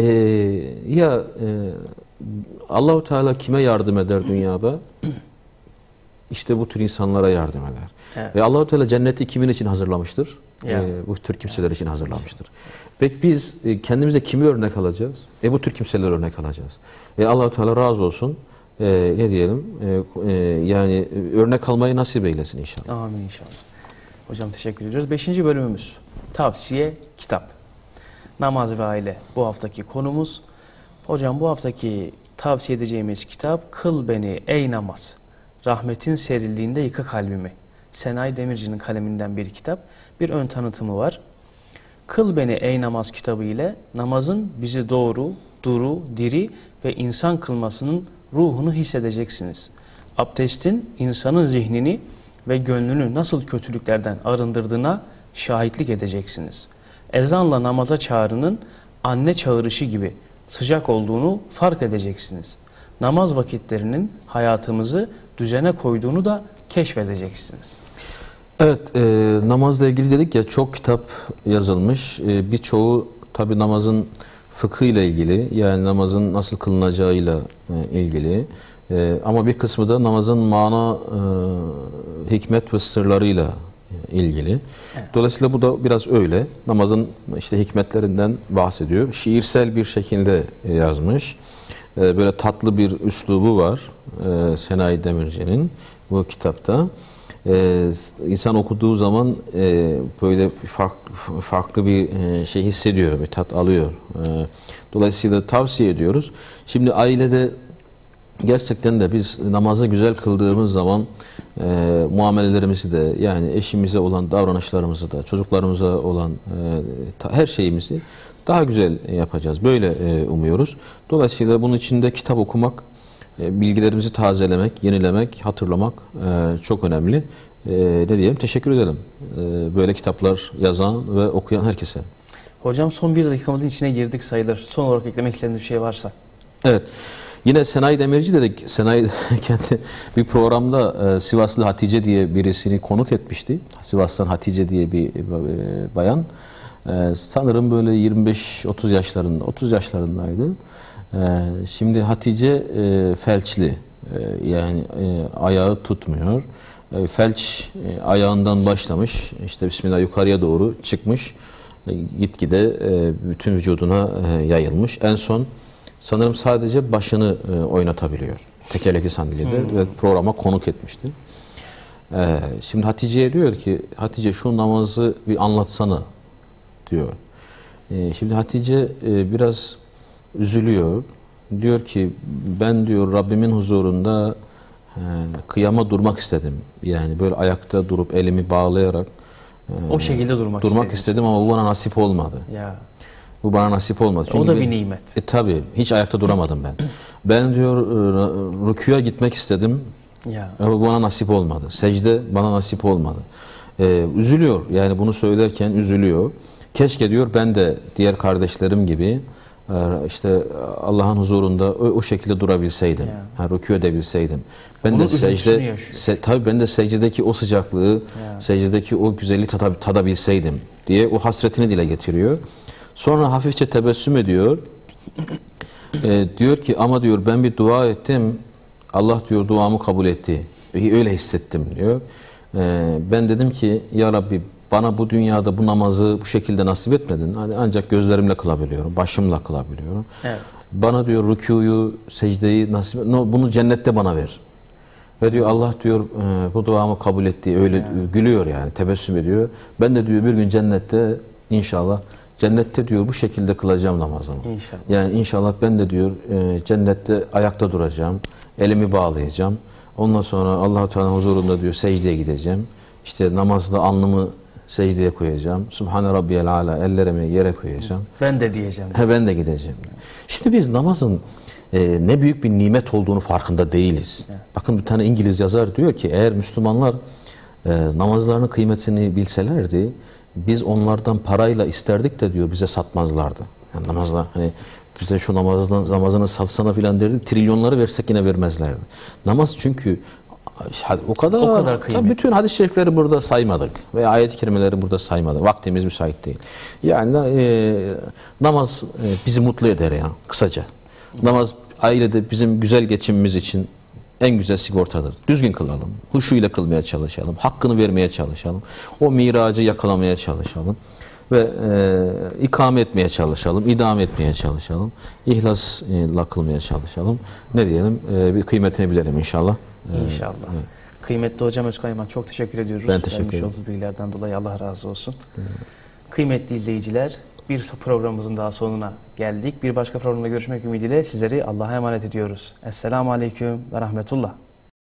ya e, Allahu Teala kime yardım eder dünyada? İşte bu tür insanlara yardım eder. Evet. Ve Allahu Teala cenneti kimin için hazırlamıştır? Ya. E, bu tür kimseler için hazırlamıştır. Peki biz e, kendimize kimi örnek alacağız? E bu tür kimseler örnek alacağız. E Allahu Teala razı olsun. E, ne diyelim? E, e, yani e, örnek almayı nasip eylesin inşallah. Amin inşallah. Hocam teşekkür ediyoruz. Beşinci bölümümüz. Tavsiye kitap. Namaz ve aile bu haftaki konumuz. Hocam bu haftaki tavsiye edeceğimiz kitap Kıl Beni Ey Namaz. Rahmetin serilliğinde yıka kalbimi. Senay Demirci'nin kaleminden bir kitap. Bir ön tanıtımı var. Kıl Beni Ey Namaz kitabı ile namazın bizi doğru, duru, diri ve insan kılmasının ruhunu hissedeceksiniz. Abdestin insanın zihnini ve gönlünü nasıl kötülüklerden arındırdığına şahitlik edeceksiniz. Ezanla namaza çağrının anne çağrışı gibi sıcak olduğunu fark edeceksiniz. Namaz vakitlerinin hayatımızı düzene koyduğunu da keşfedeceksiniz. Evet, e, namazla ilgili dedik ya çok kitap yazılmış. E, birçoğu tabi namazın fıkhıyla ilgili, yani namazın nasıl kılınacağıyla e, ilgili. E, ama bir kısmı da namazın mana, e, hikmet ve sırlarıyla e, ilgili. Evet. Dolayısıyla bu da biraz öyle. Namazın işte hikmetlerinden bahsediyor. Şiirsel bir şekilde e, yazmış. E, böyle tatlı bir üslubu var e, Senay Demirci'nin bu kitapta. Ee, insan okuduğu zaman e, böyle farklı, farklı bir e, şey hissediyor, bir tat alıyor. E, dolayısıyla tavsiye ediyoruz. Şimdi ailede gerçekten de biz namazı güzel kıldığımız zaman e, muamelelerimizi de yani eşimize olan davranışlarımızı da çocuklarımıza olan e, ta, her şeyimizi daha güzel yapacağız. Böyle e, umuyoruz. Dolayısıyla bunun içinde kitap okumak, bilgilerimizi tazelemek, yenilemek, hatırlamak e, çok önemli. E, ne diyelim? Teşekkür edelim. E, böyle kitaplar yazan ve okuyan herkese. Hocam son bir dakikamızın içine girdik sayılır. Son olarak eklemek istediğiniz bir şey varsa. Evet. Yine Senay Demirci dedik. Senay kendi bir programda e, Sivaslı Hatice diye birisini konuk etmişti. Sivas'tan Hatice diye bir e, bayan. E, sanırım böyle yirmi beş otuz yaşlarında, otuz yaşlarındaydı. Ee, şimdi Hatice e, felçli, e, yani e, ayağı tutmuyor. E, felç e, ayağından başlamış, işte Bismillah yukarıya doğru çıkmış, e, gitgide e, bütün vücuduna e, yayılmış. En son sanırım sadece başını e, oynatabiliyor. Tekerlekli sandalyede hmm. ve programa konuk etmişti. E, şimdi Hatice'ye diyor ki, Hatice şu namazı bir anlatsana diyor. E, şimdi Hatice e, biraz üzülüyor. Diyor ki ben diyor Rabbimin huzurunda e, kıyama durmak istedim. Yani böyle ayakta durup elimi bağlayarak e, O şekilde durmak, durmak istedim ama bu bana nasip olmadı. Ya. Bu bana nasip olmadı. O da ben- bir nimet. E tabi hiç ayakta duramadım ben. Ben diyor e, rükûya gitmek istedim Ya. ama bu bana nasip olmadı. Secde bana nasip olmadı. E, üzülüyor yani bunu söylerken üzülüyor. Keşke diyor ben de diğer kardeşlerim gibi e, işte Allah'ın huzurunda o, o şekilde durabilseydim. Ya. Ha, rükû edebilseydim. Ben Onun de üzüntüsünü secde yaşıyor. se, tabii ben de secdedeki o sıcaklığı, Ya. secdedeki o güzelliği tada- tadabilseydim diye o hasretini dile getiriyor. Sonra hafifçe tebessüm ediyor. Ee, diyor ki ama diyor ben bir dua ettim. Allah diyor duamı kabul etti. Öyle hissettim diyor. Ee, ben dedim ki ya Rabbi bana bu dünyada bu namazı bu şekilde nasip etmedin. Hani ancak gözlerimle kılabiliyorum, başımla kılabiliyorum. Evet. Bana diyor rükûyu, secdeyi nasip et. No, bunu cennette bana ver. Ve diyor Allah diyor e, bu duamı kabul etti. Öyle Yani. gülüyor yani tebessüm ediyor. Ben de diyor bir gün cennette inşallah cennette diyor bu şekilde kılacağım namazımı. İnşallah. Yani inşallah ben de diyor e, cennette ayakta duracağım. Elimi bağlayacağım. Ondan sonra Allah-u Teala'nın huzurunda diyor secdeye gideceğim. İşte namazda alnımı secdeye koyacağım. Subhane Rabbiyel Ala ellerimi yere koyacağım. Ben de diyeceğim. He ben de gideceğim. Şimdi biz namazın e, ne büyük bir nimet olduğunu farkında değiliz. Evet. Bakın bir tane İngiliz yazar diyor ki eğer Müslümanlar e, namazlarının kıymetini bilselerdi biz onlardan parayla isterdik de diyor bize satmazlardı. Yani namazlar hani bize şu namazdan, namazını satsana filan derdik trilyonları versek yine vermezlerdi. Namaz çünkü o kadar, O kadar tabii kıymetli. bütün hadis-i şerifleri burada saymadık veya ayet-i kerimeleri burada saymadık. Vaktimiz müsait değil. Yani e, namaz e, bizi mutlu eder ya kısaca. Namaz ailede bizim güzel geçimimiz için en güzel sigortadır. Düzgün kılalım. Huşuyla kılmaya çalışalım. Hakkını vermeye çalışalım. O miracı yakalamaya çalışalım. Ve e, ikame etmeye çalışalım. İdame etmeye çalışalım. İhlasla kılmaya çalışalım. Ne diyelim? E, bir kıymetini bilelim inşallah. E, İnşallah. evet. Kıymetli hocam Özkayman çok teşekkür ediyoruz. Ben teşekkür Vermiş ederim. olduğunuz bilgilerden dolayı Allah razı olsun. Kıymetli izleyiciler, bir programımızın daha sonuna geldik. Bir başka programda görüşmek ümidiyle sizleri Allah'a emanet ediyoruz. Esselamu Aleyküm ve Rahmetullah.